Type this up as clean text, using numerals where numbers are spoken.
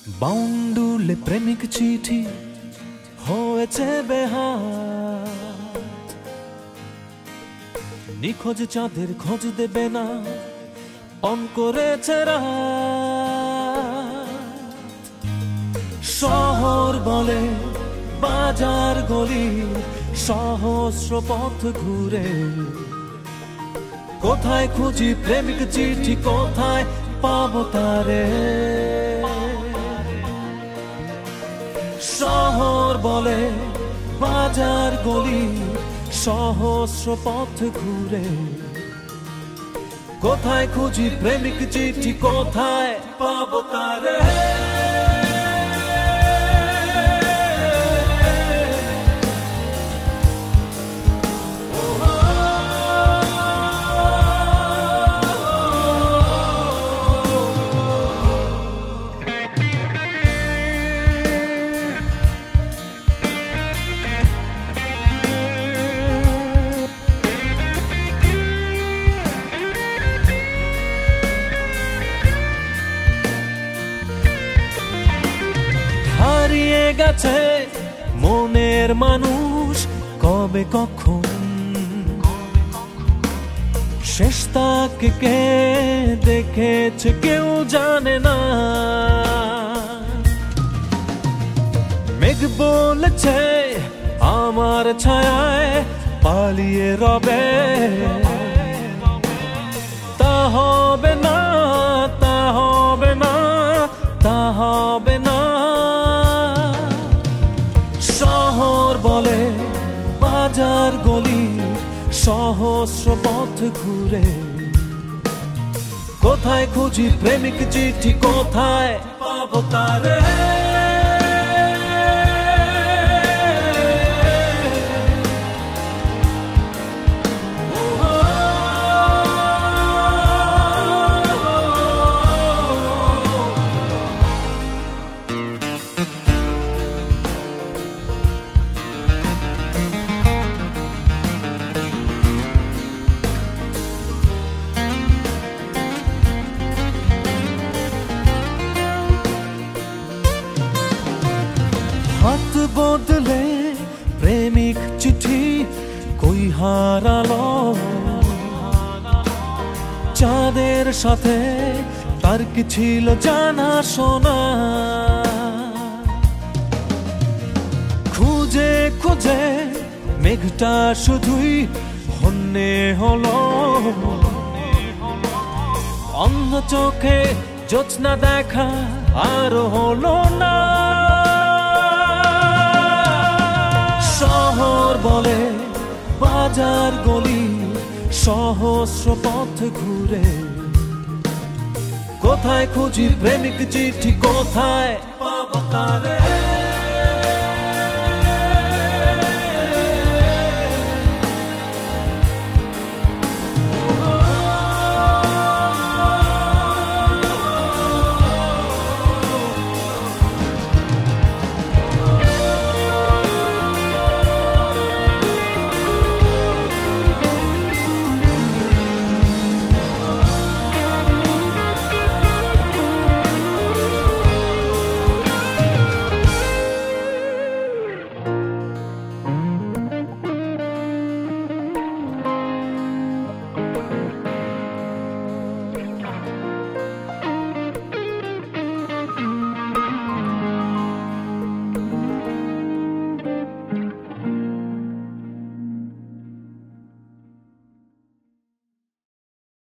বাউন্ডুলে প্রেমিক চিঠি হয়েছে বেহাত, নিখোঁজ চাঁদের খোঁজ দেবে না অন করেছে রাত। শহর বলে বাজার গলি সহস্র পথ ঘুরে, কোথায় খুঁজি প্রেমিক চিঠি, কোথায় পাবো তারে। শহর বলে বাজার গলি সহস্র পথ ঘুরে, কোথায় খুঁজি প্রেমিক চিঠি, কোথায় পাবো তারে। হারিয়ে গেছে মনের মানুষ কবে কখন, শেষ তাকে কে দেখেছে কেউ জানে না। মেঘ বলেছে আমার ছায়ায় পালিয়ে রবে, তা হবে না, তা হবে না, তা হবে না। শহর বলে বাজার গলি সহস্র পথ ঘুরে, কোথায় খুঁজি প্রেমিক চিঠি, কোথায় পাবো তারে। হাত বদলে প্রেমিক চিঠি কই হারালো, চাঁদের সাথে তার কি ছিল জানা শোনা। খুঁজে খুঁজে মেঘটা শুধুই হন্যে হলো, অন্ধ চোখে জ্যোৎস্না দেখা আর হলো না। শহর বলে বাজার গলি সহস্র পথ ঘুরে, কোথায় খুঁজি প্রেমিক চিঠি, কোথায় পাবো তারে।